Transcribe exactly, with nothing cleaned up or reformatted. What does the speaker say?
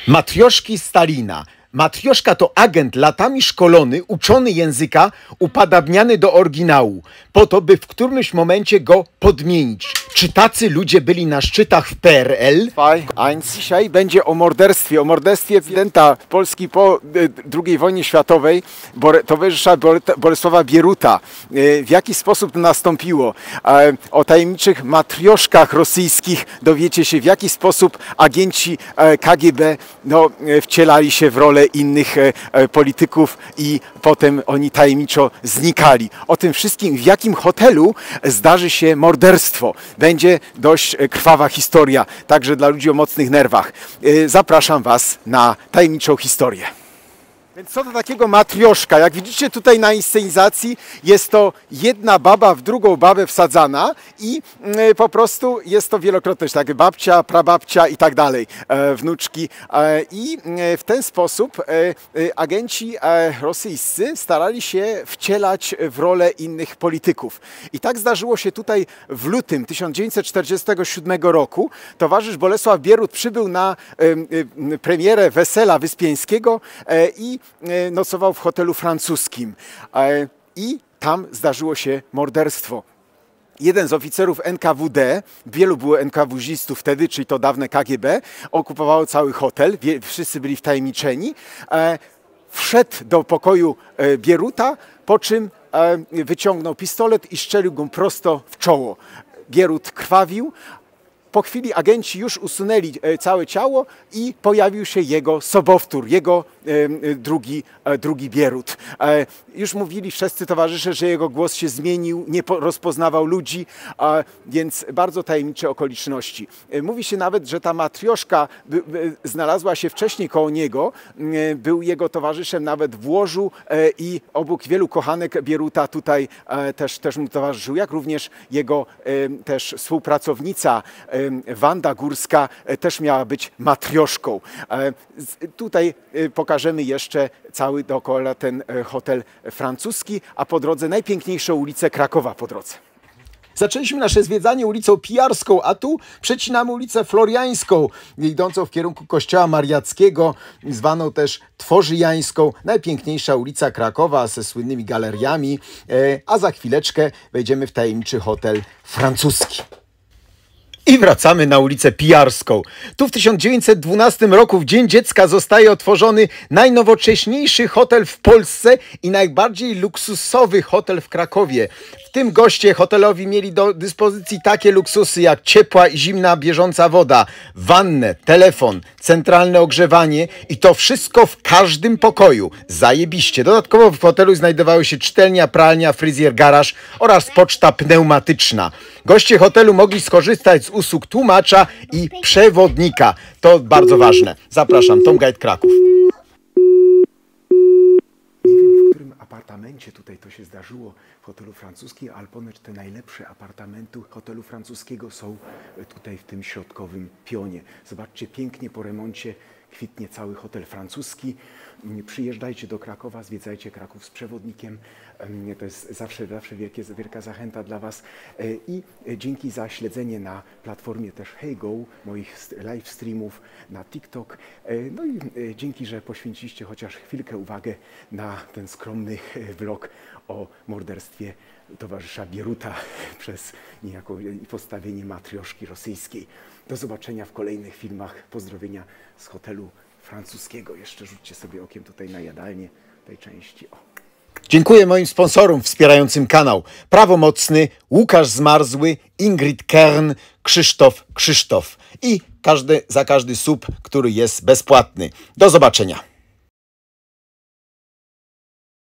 Matrioszki Stalina. Matrioszka to agent latami szkolony, uczony języka, upadabniany do oryginału, po to, by w którymś momencie go podmienić. Czy tacy ludzie byli na szczytach w P R L? Dzisiaj będzie o morderstwie, o morderstwie prezydenta Polski po drugiej wojnie światowej, towarzysza Bolesława Bieruta. W jaki sposób to nastąpiło? O tajemniczych matrioszkach rosyjskich dowiecie się, w jaki sposób agenci K G B no, wcielali się w rolę innych polityków i potem oni tajemniczo znikali. O tym wszystkim, w jakim hotelu zdarzy się morderstwo. Będzie dość krwawa historia, także dla ludzi o mocnych nerwach. Zapraszam Was na tajemniczą historię. Więc co to takiego matrioszka? Jak widzicie tutaj na inscenizacji, jest to jedna baba w drugą babę wsadzana i po prostu jest to wielokrotność, tak, babcia, prababcia i tak dalej, wnuczki. I w ten sposób agenci rosyjscy starali się wcielać w rolę innych polityków. I tak zdarzyło się tutaj w lutym tysiąc dziewięćset czterdziestego siódmego roku. Towarzysz Bolesław Bierut przybył na premierę Wesela Wyspiańskiego i nocował w hotelu francuskim i tam zdarzyło się morderstwo. Jeden z oficerów N K W D, wielu było N K W zistów wtedy, czyli to dawne K G B, okupowało cały hotel, wszyscy byli wtajemniczeni, wszedł do pokoju Bieruta, po czym wyciągnął pistolet i strzelił go prosto w czoło. Bierut krwawił. Po chwili agenci już usunęli całe ciało i pojawił się jego sobowtór, jego e, drugi, e, drugi Bierut. E, już mówili wszyscy towarzysze, że jego głos się zmienił, nie rozpoznawał ludzi, a, więc bardzo tajemnicze okoliczności. E, mówi się nawet, że ta matrioszka by, by, znalazła się wcześniej koło niego, e, był jego towarzyszem nawet w łożu e, i obok wielu kochanek Bieruta tutaj e, też, też mu towarzyszył, jak również jego e, też współpracownica e, Wanda Górska też miała być matrioszką. Tutaj pokażemy jeszcze cały dookoła ten hotel francuski, a po drodze najpiękniejszą ulicę Krakowa po drodze. Zaczęliśmy nasze zwiedzanie ulicą Pijarską, a tu przecinamy ulicę Floriańską, idącą w kierunku kościoła mariackiego, zwaną też Tworzyjańską. Najpiękniejsza ulica Krakowa ze słynnymi galeriami, a za chwileczkę wejdziemy w tajemniczy hotel francuski. I wracamy na ulicę Pijarską. Tu w tysiąc dziewięćset dwunastym roku w Dzień Dziecka zostaje otworzony najnowocześniejszy hotel w Polsce i najbardziej luksusowy hotel w Krakowie. W tym goście hotelowi mieli do dyspozycji takie luksusy jak ciepła i zimna bieżąca woda, wannę, telefon, centralne ogrzewanie i to wszystko w każdym pokoju. Zajebiście. Dodatkowo w hotelu znajdowały się czytelnia, pralnia, fryzjer, garaż oraz poczta pneumatyczna. Goście hotelu mogli skorzystać z usług tłumacza i przewodnika. To bardzo ważne. Zapraszam, Tom Guide Kraków. Nie wiem, w którym apartamencie tutaj to się zdarzyło w hotelu francuskim, ale ponoć te najlepsze apartamenty hotelu francuskiego są tutaj w tym środkowym pionie. Zobaczcie, pięknie po remoncie kwitnie cały hotel francuski. Przyjeżdżajcie do Krakowa, zwiedzajcie Kraków z przewodnikiem. To jest zawsze, zawsze wielkie, wielka zachęta dla Was. I dzięki za śledzenie na platformie też HeyGo, moich live streamów na TikTok. No i dzięki, że poświęciliście chociaż chwilkę uwagę na ten skromny vlog o morderstwie towarzysza Bieruta przez niejako postawienie matrioszki rosyjskiej. Do zobaczenia w kolejnych filmach. Pozdrowienia z hotelu francuskiego. Jeszcze rzućcie sobie okiem tutaj na jadalnię tej części. O. Dziękuję moim sponsorom wspierającym kanał. Prawomocny, Łukasz Zmarzły, Ingrid Kern, Krzysztof Krzysztof. I każdy, za każdy sub, który jest bezpłatny. Do zobaczenia.